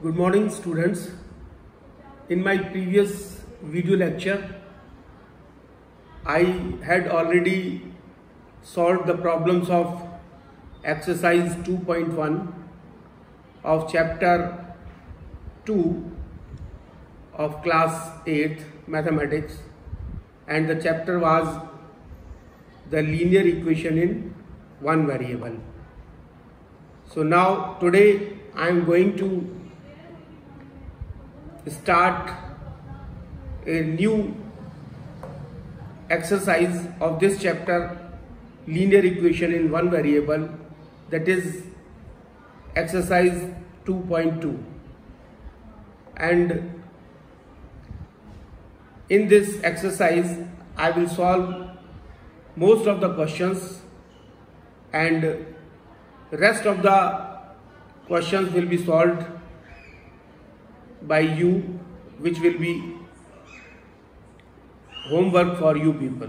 Good morning students. In my previous video lecture, I had already solved the problems of exercise 2.1 of chapter 2 of class 8 mathematics, and the chapter was the linear equation in one variable. So now today I am going to start a new exercise of this chapter, linear equation in one variable, that is exercise 2.2. and in this exercise I will solve most of the questions, and rest of the questions will be solved by you, which will be homework for you people.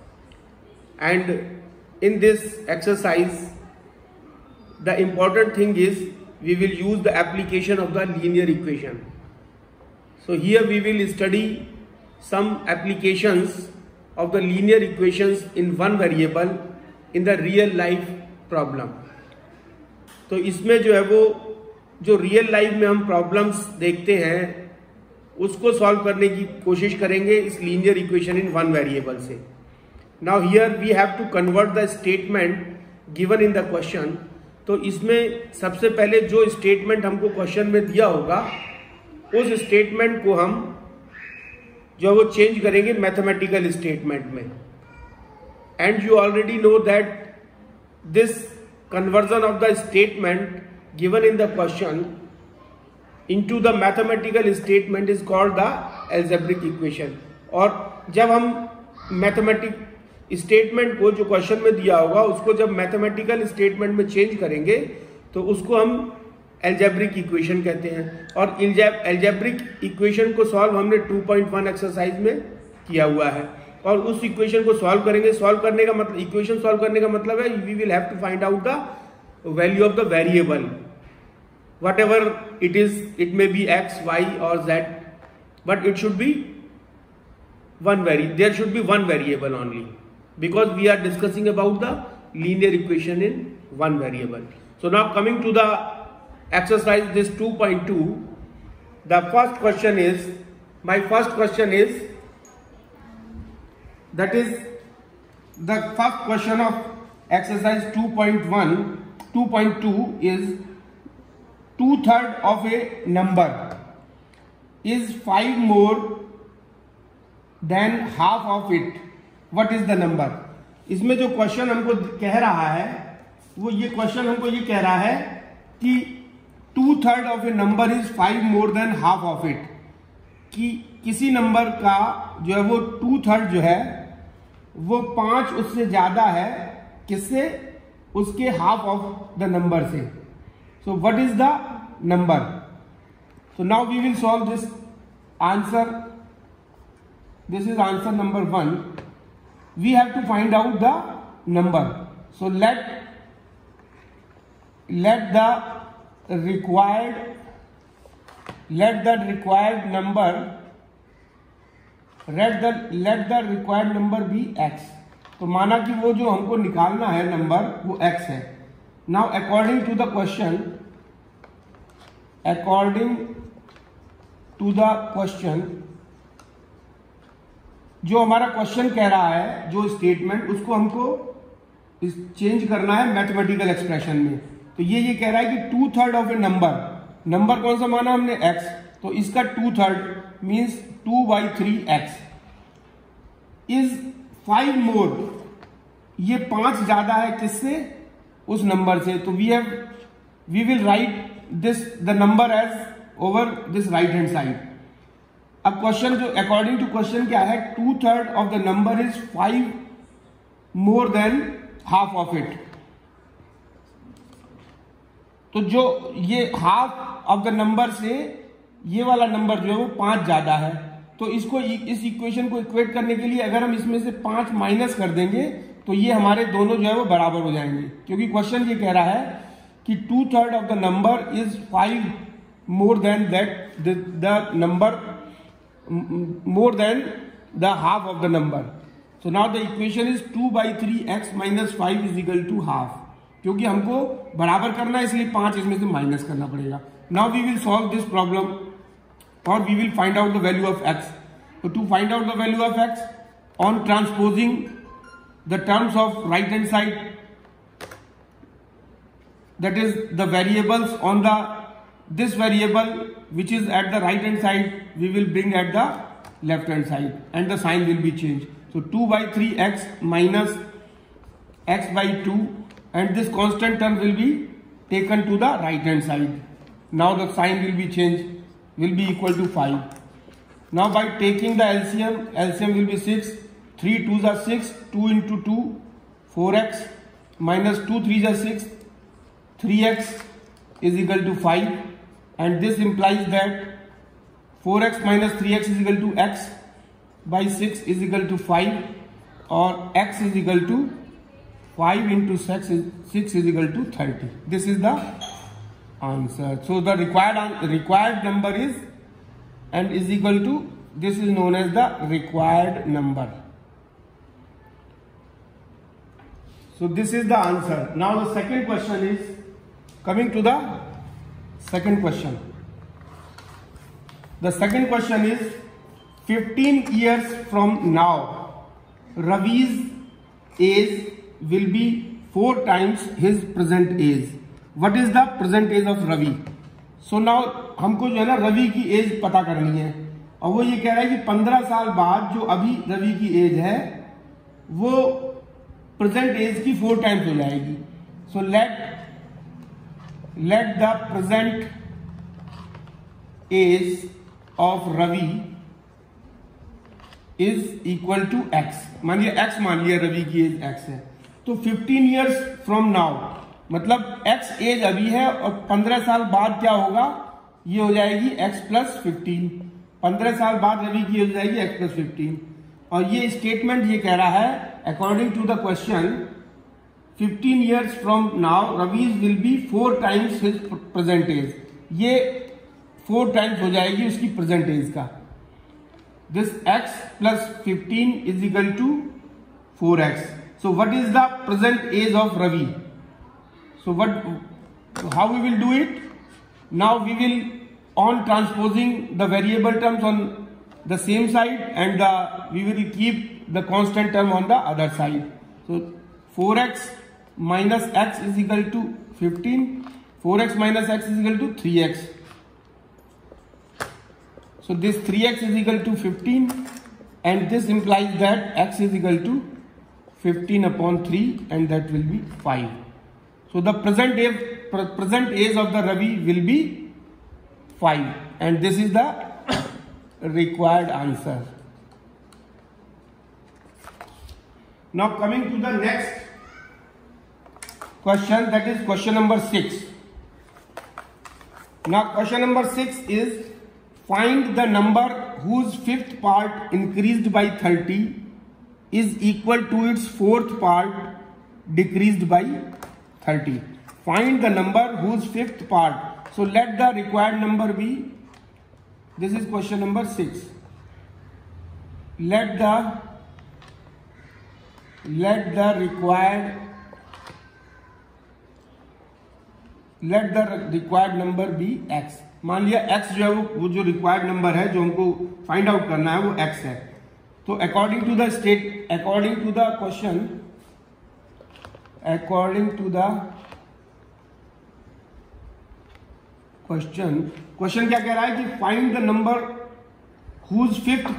And in this exercise, the important thing is we will use the application of the linear equation. So here we will study some applications of the linear equations in one variable in the real life problem. तो इसमें जो है वो जो real life में हम problems देखते हैं उसको सॉल्व करने की कोशिश करेंगे इस linear equation in one variable से. Now here we have to convert the statement given in the question. तो इसमें सबसे पहले जो स्टेटमेंट हमको क्वेश्चन में दिया होगा उस स्टेटमेंट को हम जो वो चेंज करेंगे मैथमेटिकल स्टेटमेंट में. And you already know that this conversion of the statement given in the question into the mathematical statement is called the algebraic equation. और जब हम मैथमेटिक स्टेटमेंट को जो क्वेश्चन में दिया होगा उसको जब मैथमेटिकल स्टेटमेंट में चेंज करेंगे तो उसको हम एल्जेब्रिक इक्वेशन कहते हैं. और एल्जेब्रिक इक्वेशन को सॉल्व हमने 2.1 एक्सरसाइज में किया हुआ है, और उस इक्वेशन को सॉल्व करेंगे. सॉल्व करने का मतलब, इक्वेशन सॉल्व करने का मतलब है we will have to find out the value of the variable whatever it is. It may be x, y और z, but it should be there should be one variable only, because we are discussing about the linear equation in one variable. So now coming to the exercise this 2.2, the first question is, my first question is, that is the first question of exercise 2.2 is 2/3 of a number is 5 more than half of it. What is the number? इसमें जो question हमको कह रहा है वो ये question हमको ये कह रहा है कि 2/3 of a number is 5 more than half of it, कि किसी नंबर का जो है वो 2/3 जो है वो 5 उससे ज्यादा है, किससे? उसके हाफ ऑफ द नंबर से. So what is the number? So now we will solve this answer. This is answer number 1. We have to find out the number. So let the required number let the required number be x. तो माना कि वो जो हमको निकालना है number वो x है. Now according to the question, जो हमारा क्वेश्चन कह रहा है, जो स्टेटमेंट, उसको हमको चेंज करना है मैथमेटिकल एक्सप्रेशन में. तो ये कह रहा है कि 2/3 ऑफ ए नंबर कौन सा माना हमने? x. तो इसका 2/3 मीन्स 2/3x इज 5 मोर. ये 5 ज्यादा है किससे? उस नंबर से. तो we will write the number as over this right hand side. अब क्वेश्चन जो अकॉर्डिंग टू क्वेश्चन क्या है, 2/3 of the number is 5 more than half of it. तो जो ये हाफ ऑफ द नंबर से ये वाला नंबर जो है वो 5 ज्यादा है. तो इसको, इस इक्वेशन को इक्वेट करने के लिए अगर हम इसमें से 5 माइनस कर देंगे तो ये हमारे दोनों जो है वो बराबर हो जाएंगे, क्योंकि क्वेश्चन ये कह रहा है कि 2/3 of the number is 5 more than that the number more than the half of the number. So now the equation is 2/3x minus 5 is equal to half. क्योंकि हमको बराबर करना है इसलिए 5 इसमें से माइनस करना पड़ेगा. Now we will solve this problem or we will find out the value of x. So to find out the value of x, on transposing the terms of right hand side, that is the variables on the this variable which is at the right hand side, we will bring at the left hand side and the sign will be changed. So 2/3x minus x by 2 and this constant term will be taken to the right hand side. Now the sign will be changed, will be equal to 5. Now by taking the LCM will be 6, 3 2s are 6, 2 into 2, 4x minus 2 3s are 6, 3x is equal to 5 and this implies that 4x minus 3x is equal to x by 6 is equal to 5 or x is equal to 5 into 6 is equal to 30. This is the answer. So the required number is and is equal to, this is known as the required number. So this is the answer. Now the second question is, coming to the second question. The second question is 15 years from now, Ravi's age will be 4 times his present age. What is the present age of Ravi? So now हमको जो है ना रवि की as पता करनी है और वो ये कह रहा है कि 15 साल बाद जो अभी रवि की एज है वो प्रेजेंट एज की 4 टाइम्स हो जाएगी. So let the present age of Ravi is equal to x. मान लिया x, मान लिया रवि की एज x है. तो 15 ईयर्स फ्रॉम नाउ मतलब x एज अभी है और 15 साल बाद क्या होगा, ये हो जाएगी x प्लस 15. 15 साल बाद रवि की एज हो जाएगी x प्लस 15. और ये स्टेटमेंट ये कह रहा है according to the question 15 years from now Ravi will be 4 times his present age. ये 4 टाइम्स हो जाएगी उसकी प्रेजेंट एज का. This x plus 15 is equal to 4x. So what is the present age of Ravi? So how we will do it? Now we will, on transposing the variable terms on the same side and we will keep the constant term on the other side. So 4x minus x is equal to 15. 4x minus x is equal to 3x. So this 3x is equal to 15 and this implies that x is equal to 15 upon 3 and that will be 5. So the present age of the Ravi will be 5 and this is the required answer. Now coming to the next question, that is question number 6. Now question number 6 is find the number whose fifth part increased by 30 is equal to its fourth part decreased by 30. Find the number whose fifth part. So let the required number be, this is question number 6. Let the required number be x. मान लिया x जो है वो जो required number है जो हमको find out करना है वो x है. तो अकॉर्डिंग टू द क्वेश्चन क्या कह रहा है कि find the number whose fifth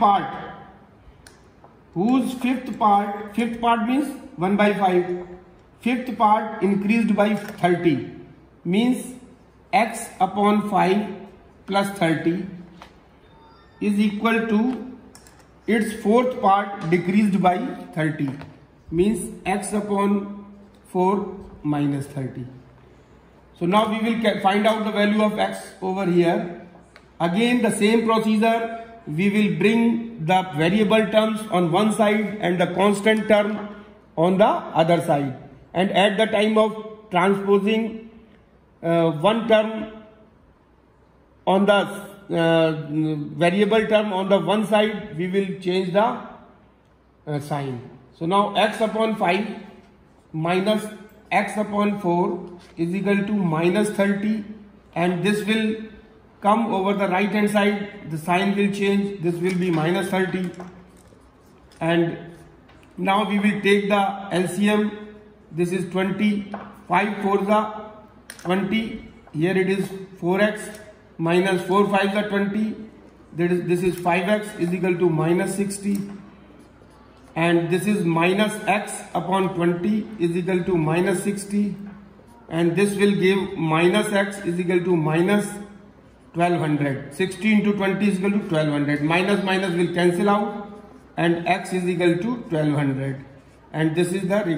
part means 1/5. Fifth part increased by 30 means x upon 5 plus 30 is equal to its fourth part decreased by 30 means x upon 4 minus 30. So now we will find out the value of x over here. Again the same procedure, we will bring the variable terms on one side and the constant term on the other side, and at the time of transposing one term on the variable term on the one side, we will change the sign. So now x upon 5 minus x upon 4 is equal to minus 30, and this will come over the right hand side, the sign will change, this will be minus 30, and now we will take the LCM. This is 20, 5 4 the 20, here it is 4x minus 4 5 the 20, this is 5x is equal to minus 60, and this is minus x upon 20 is equal to minus 60, and this will give minus x is equal to minus 1200. 60 into 20 is equal to 1200. Minus minus will cancel out, and x is equal to 1200, and this is the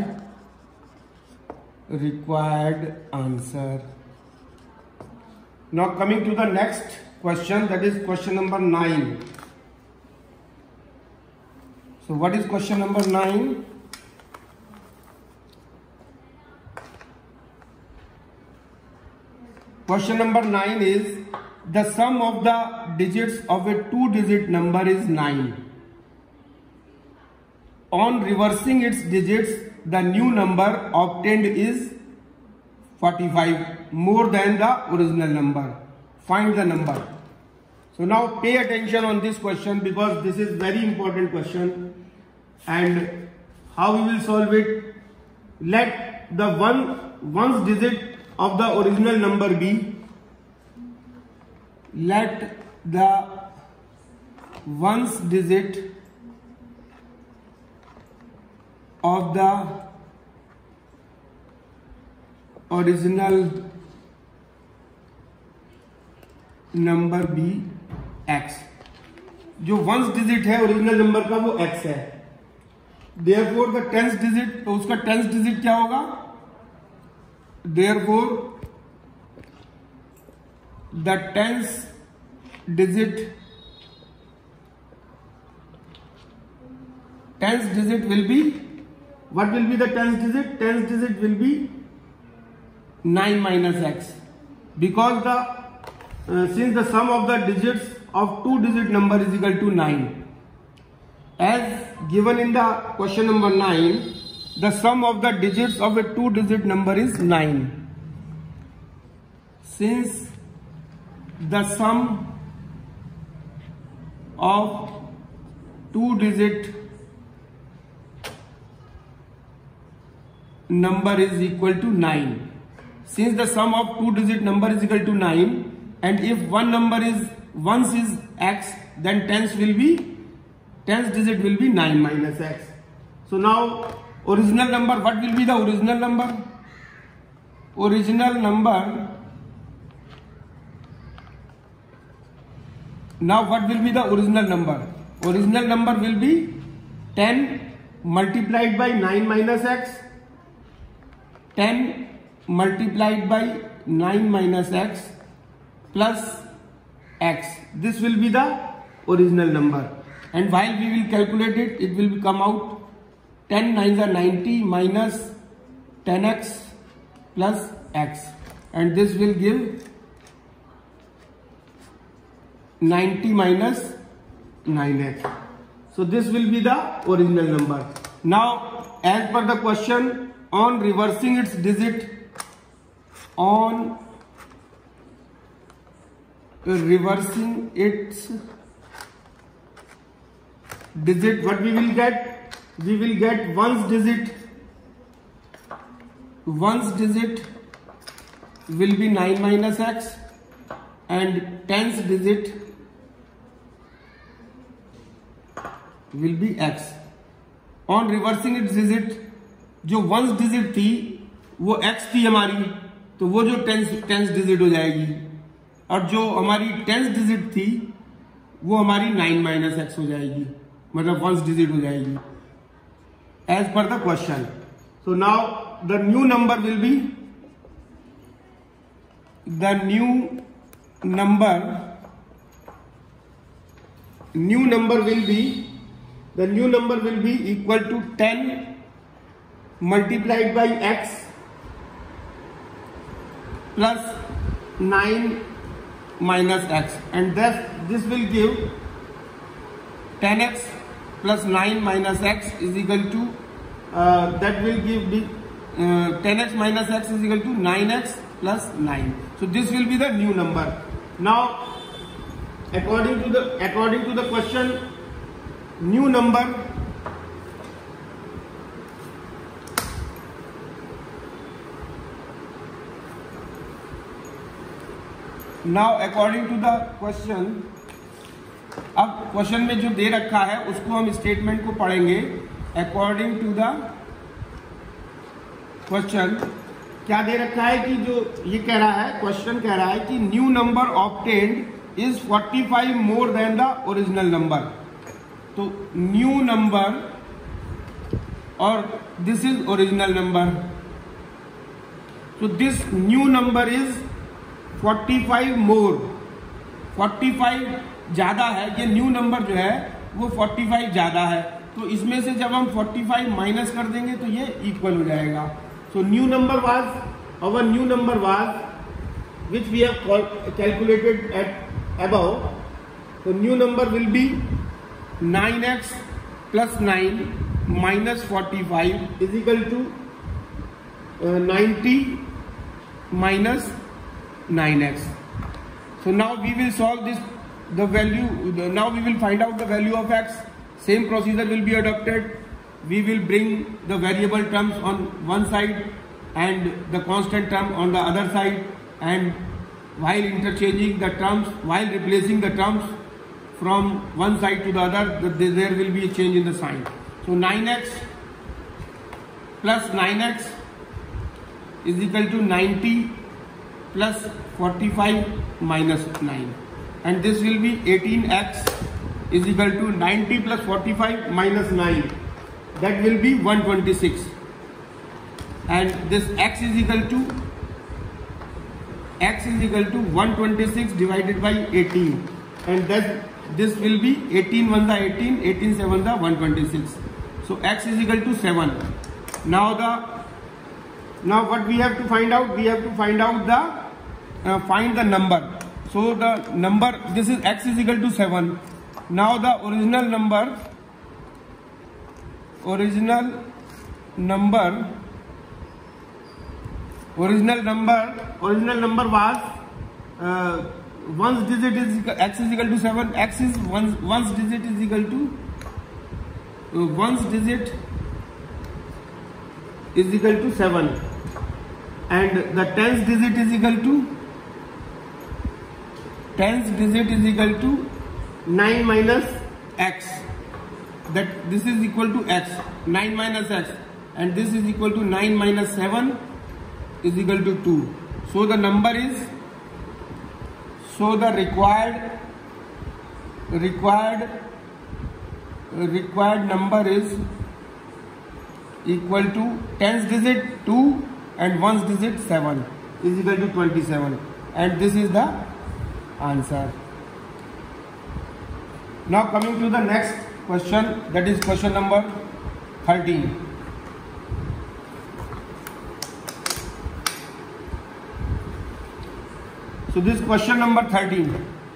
required answer. Now coming to the next question, that is question number 9. So what is question number 9? Question number 9 is the sum of the digits of a 2-digit number is 9. On reversing its digits, the new number obtained is 45, more than the original number. Find the number. So now pay attention on this question, because this is very important question. And how we will solve it? Let the ones digit of the original number be, let the ones digit of the original number be x. जो once digit है original number का वो x है. Therefore the tens digit, तो उसका tense digit क्या होगा? Therefore the tens digit will be, what will be the tens digit? Tens digit will be 9 minus x, because since the sum of the digits of 2-digit number is equal to 9, as given in the question number 9, the sum of the digits of a 2-digit number is 9. Since the sum of 2-digit number is equal to 9, since the sum of 2-digit number is equal to 9, and if one number is once is x, then tens digit will be 9 minus x. So now original number, what will be the original number? Original number, now what will be the original number? Original number will be 10 multiplied by 9 minus x, 10 multiplied by 9 minus x plus x. This will be the original number, and while we will calculate it, it will come out 10 9s are 90 minus 10x plus x, and this will give 90 minus 9x. So this will be the original number. Now as per the question, on reversing its digit, on reversing its digit, what we will get? We will get ones digit will be 9 minus x, and tens digit will be x. On reversing its digit, जो once digit थी वो x थी हमारी, तो वो जो tens digit हो जाएगी, और जो हमारी टेंस डिजिट थी वो हमारी 9 माइनस एक्स हो जाएगी, मतलब वंस डिजिट हो जाएगी as per the question. So now the new number will be, the new number will be equal to 10 multiplied by x plus 9 minus x, and this will give 10x plus 9 minus x is equal to that will give the 10x minus x is equal to 9x plus 9. So this will be the new number. Now according to the question, new number according to the question, अब question में जो दे रखा है उसको हम statement को पढ़ेंगे. According to the question क्या दे रखा है कि जो ये कह रहा है, क्वेश्चन कह रहा है कि new number obtained is 45 more than the original number. तो न्यू नंबर और दिस इज ओरिजिनल नंबर. तो this new number is 45 more. 45 ज्यादा है, ये न्यू नंबर जो है वो 45 ज्यादा है. तो इसमें से जब हम 45 माइनस कर देंगे तो ये इक्वल हो जाएगा. So new number was, our new number was which we have calculated at above. तो new number will be 9x plus 9 minus 45 is equal to 90 minus 9x. So now we will solve this, the value, now we will find out the value of x. Same procedure will be adopted. We will bring the variable terms on one side and the constant term on the other side, and while interchanging the terms, while replacing the terms from one side to the other, there will be a change in the sign. So 9x plus 9x is equal to 90 plus 45 minus 9, and this will be 18x is equal to 90 plus 45 minus 9, that will be 126, and this x is equal to 126 divided by 18, and that this will be 18 1 the 18, 18 7 the 126. So x is equal to 7. Now what we have to find out? We have to find out find the number. So the number, this is x is equal to 7. Now the original number was one's digit is x is equal to 7. X is one's digit is equal to one's digit is equal to 7, and the tens digit is equal to 9 minus x. That this is equal to x, 9 minus x, and this is equal to 9 minus 7 is equal to 2. So the number is, so the required number is equal to tens digit 2 and ones digit 7 is equal to 27, and this is the answer. Now coming to the next question, that is question number 13. So this question number 13.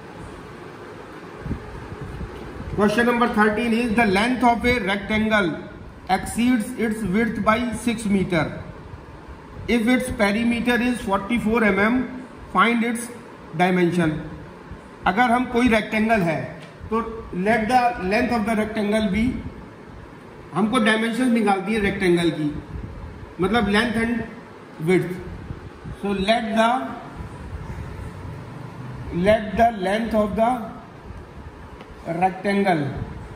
Question number 13 is the length of a rectangle exceeds its width by 6 meter. If its perimeter is 44 mm, find its dimension. अगर हम कोई rectangle है तो let the length of the rectangle be, हमको dimension निकालती है rectangle की, मतलब length and width. So let the length of the rectangle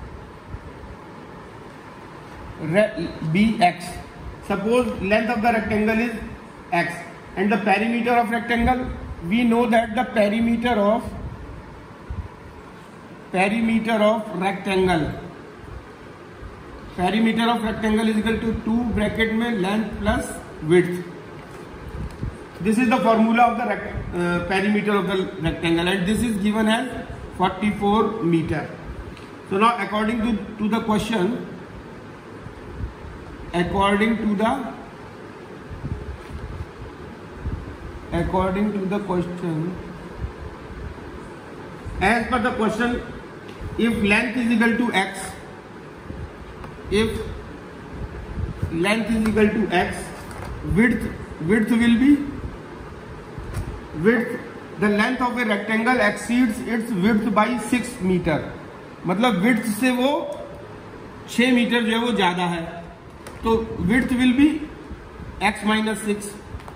be x. Suppose length of the rectangle is x and the perimeter of rectangle, we know that the perimeter of rectangle is equal to 2 bracket में length plus width. This is the formula of the perimeter of the rectangle, and this is given as 44 meter. So now according to the question, as per the question, if length is equal to x, if length is equal to x, width will be width, the length of a rectangle exceeds its width by 6 metre, मतलब width से वो 6 metre जो है वो ज्यादा है, तो width will be x minus 6,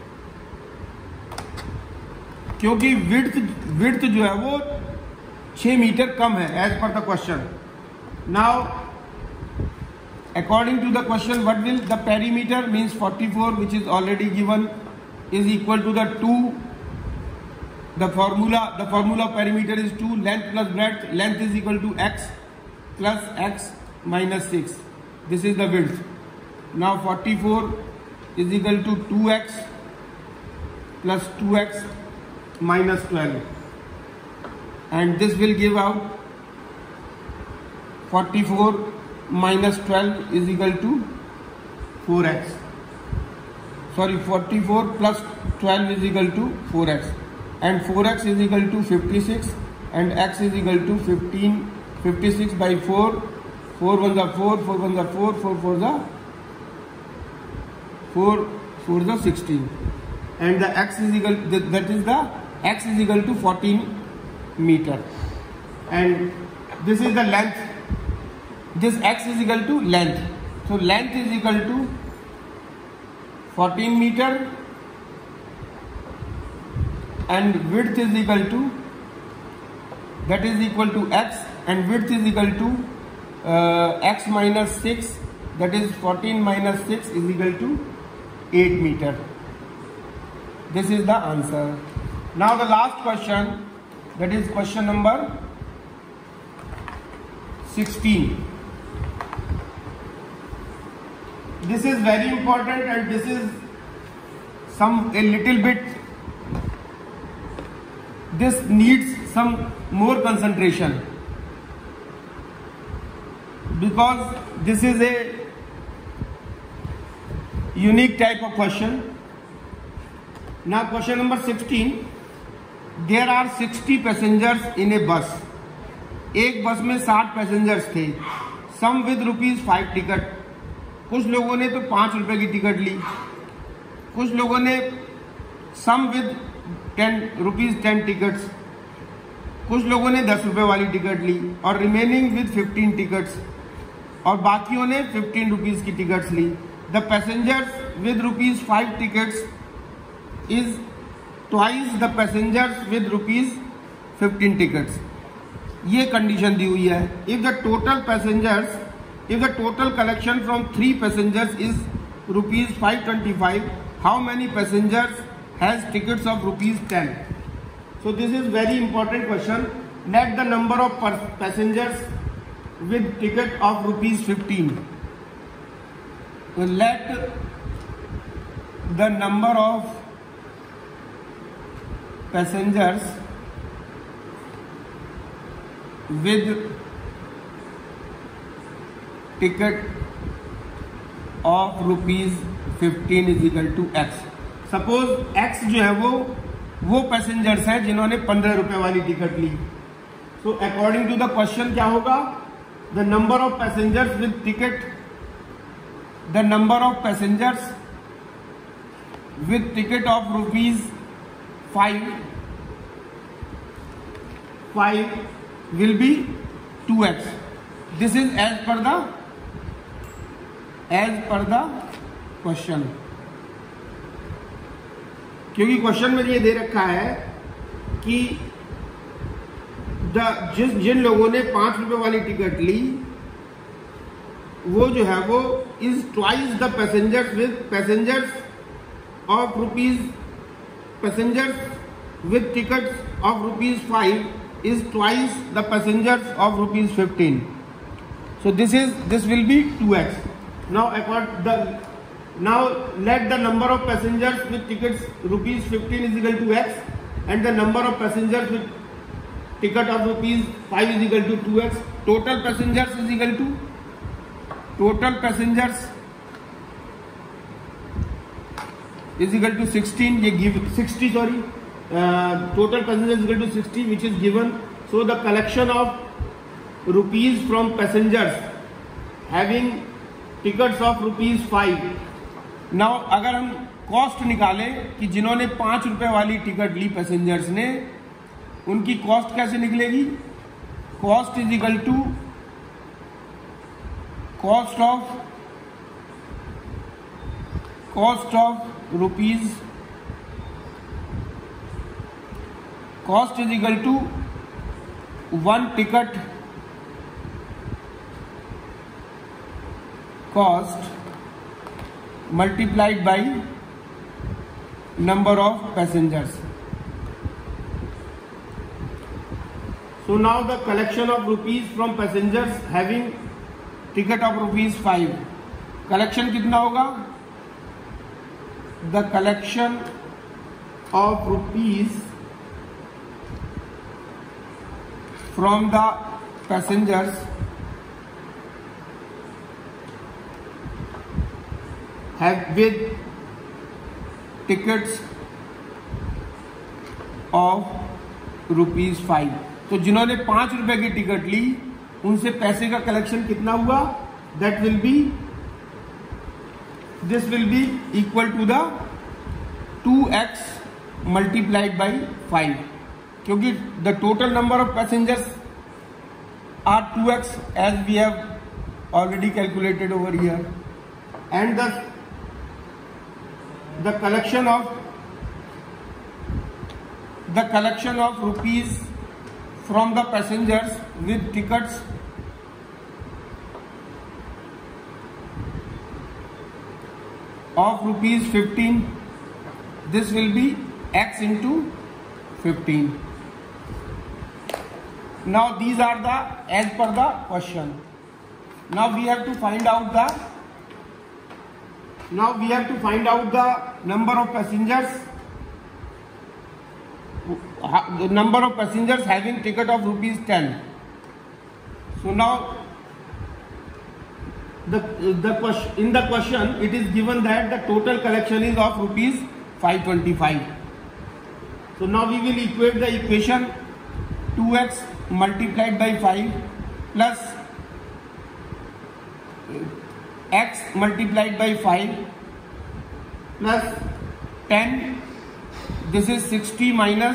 क्योंकि width जो है वो 6 मीटर कम है as per the question. Now according to the question, what will the perimeter means 44, which is already given, is equal to the 2. The formula of perimeter is 2, length plus breadth. Length is equal to x plus x minus 6. This is the width. Now 44 is equal to 2x plus 2x minus 12, and this will give out 44 minus 12 is equal to 4x. Sorry, 44 plus 12 is equal to 4x, and 4x is equal to 56, and x is equal to 15. 56 by 4, 4 1 the 4, 4 1 the 4, 4 4 the 4 4 the 16, and the x is equal, that is the x is equal to 14 meter, and this is the length. This x is equal to length, so length is equal to 14 meter, and width is equal to, that is equal to x, and width is equal to x minus 6, that is 14 minus 6 is equal to 8 meter. This is the answer. Now the last question, that is question number 16. This is very important, and this is a little bit, this needs some more concentration, because this is a unique type of question. Now question number 16, there are 60 passengers in a bus. एक बस में 60 passengers थे. Some with ₹5 ticket. कुछ लोगों ने तो 5 रुपए की टिकट ली, कुछ लोगों ने सम विद ₹10 टिकट्स, कुछ लोगों ने 10 रुपए वाली टिकट ली, और रिमेनिंग विद 15 टिकट्स, और बाकियों ने 15 रुपीज की टिकट्स ली. The passengers with ₹5 tickets is twice the passengers with ₹15 tickets. ये कंडीशन दी हुई है. If the total passengers, if the total collection from 3 passengers is ₹525, how many passengers has tickets of ₹10? So this is very important question. Let the number of passengers with ticket of ₹15. So let the number of passengers with ticket of ₹15 is equal to x. Suppose x जो है वो passengers हैं जिन्होंने 15 रुपए वाली ticket ली. So according to the question क्या होगा, the number of passengers with ticket, the number of passengers with ticket of ₹5 will be 2x. This is as per the question. क्योंकि क्वेश्चन में ये दे रखा है कि जिन लोगों ने 5 रुपए वाली टिकट ली, वो जो है वो is twice the passengers with tickets of ₹5 is twice the passengers of ₹15. So this will be 2x. Now let the number of passengers with tickets ₹15 is equal to x, and the number of passengers with ticket of ₹5 is equal to 2x. Total passengers is equal to total passengers is equal to 16. ये give 60, sorry. Total passengers is equal to 60, which is given So the collection of rupees from passengers having tickets of rupees 5. Now अगर हम cost निकालें कि जिन्होंने 5 रुपए वाली ticket ली passengers ने, उनकी कॉस्ट कैसे निकलेगी? Cost is equal to cost of rupees, cost is equal to 1 ticket cost multiplied by number of passengers. So now the collection of rupees from passengers having ticket of rupees 5. Collection कितना होगा? The collection of rupees from the passengers have with tickets of rupees 5. तो जिन्होंने 5 रुपए की ticket ली उनसे पैसे का collection कितना हुआ? That will be, this will be equal to the 2x multiplied by 5, क्योंकि the total number of passengers are 2x as we have already calculated over here, and the collection of rupees from the passengers with tickets of rupees 15, this will be x into 15. Now these are the as per the question. Now we have to find out the number of passengers, having ticket of rupees 10. So now in the question it is given that the total collection is of rupees 525. So now we will equate the equation 2x multiplied by 5 plus x multiplied by 5 plus 10, this is 60 minus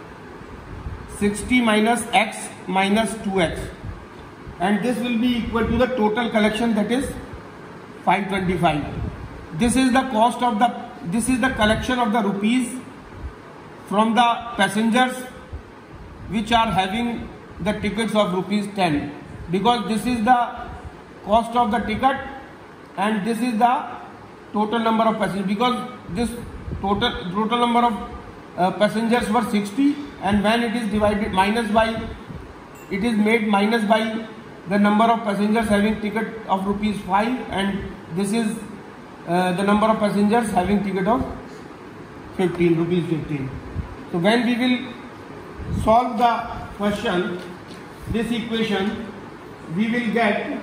x minus 2x, and this will be equal to the total collection, that is 525. This is the cost of this is the collection of the rupees from the passengers which are having the tickets of rupees 10, because this is the cost of the ticket and this is the total number of passengers, because this total number of passengers were 60, and when it is divided it is made minus by the number of passengers having ticket of rupees 5, and this is the number of passengers having ticket of 15 rupees 15. So when we will solve the question, this equation, we will get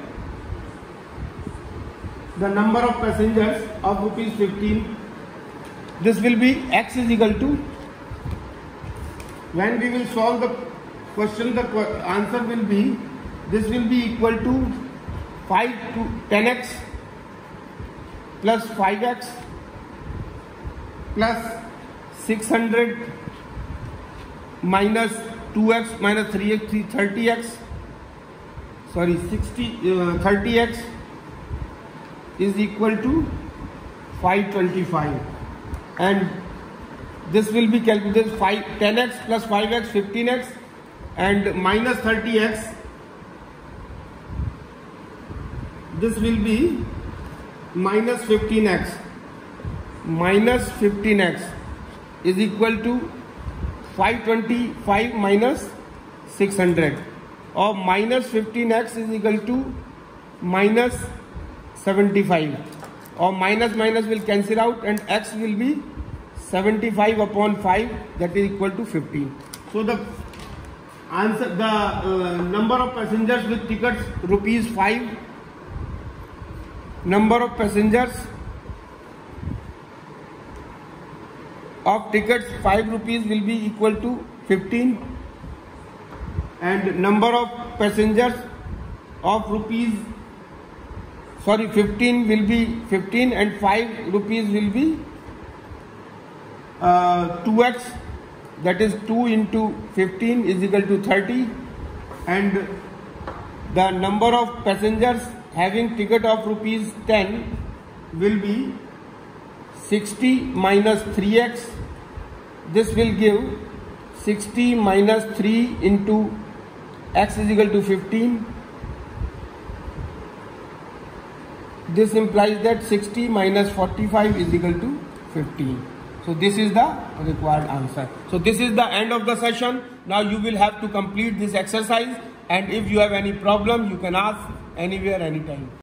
the number of passengers of rupees 15. This will be x is equal to, when we will solve the question, the answer will be, this will be equal to 10x plus 5x plus 600 minus 2x minus 3x, 30x, sorry 30x is equal to 525, and this will be calculated 10x plus 5x 15x and minus 30x, this will be minus 15x. Minus 15x is equal to 525 minus 600, or minus 15x is equal to minus 75, or minus will cancel out and x will be 75 upon 5, that is equal to 15. So the answer, the number of passengers with tickets rupees 5, number of passengers of tickets 5 rupees will be equal to 15, and number of passengers of 15 will be 15 and 5 rupees will be 2x, that is 2 into 15 is equal to 30, and the number of passengers having ticket of rupees 10 will be 60 minus 3x. This will give 60 minus 3 into x is equal to 15. This implies that 60 minus 45 is equal to 15. So this is the required answer. So this is the end of the session. Now you will have to complete this exercise, and if you have any problem you can ask anywhere, anytime.